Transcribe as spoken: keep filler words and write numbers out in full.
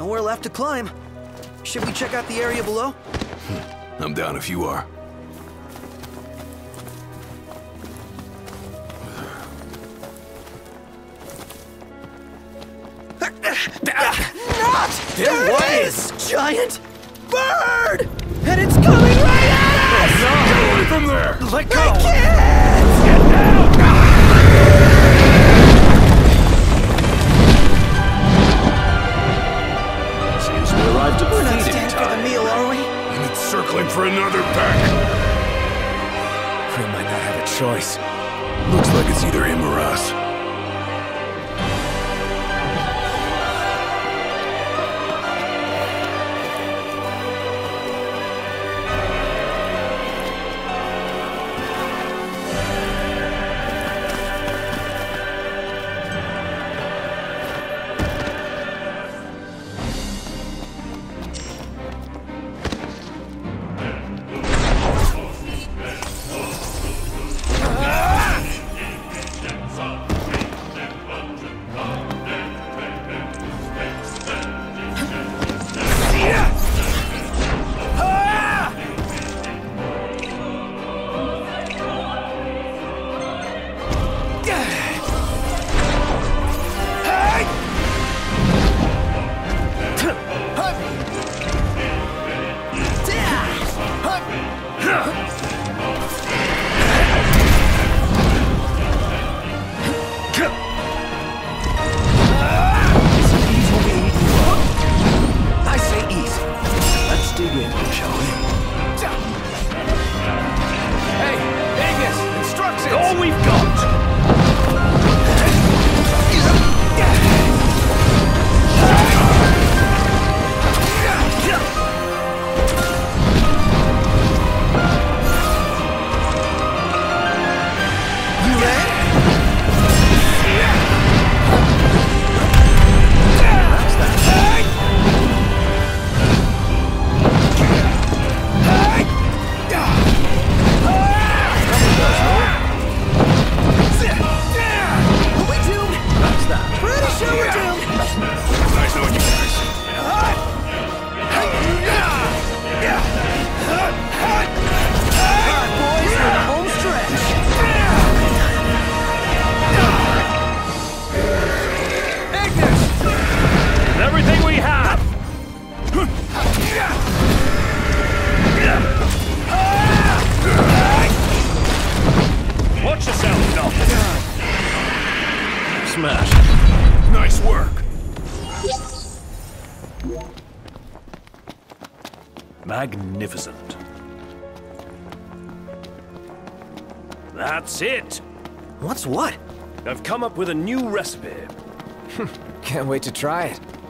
Nowhere left to climb. Should we check out the area below? I'm down if you are. Not! There it is! Giant bird! And it's coming right at us! No! Get away from there! Let go! I can't! Get down! Seems we arrived at We're not feeding staying for the time. meal, are we? And it's circling for another pack. We might not have a choice. Looks like it's either him or us. Nice work! Magnificent. That's it! What's what? I've come up with a new recipe. Can't wait to try it.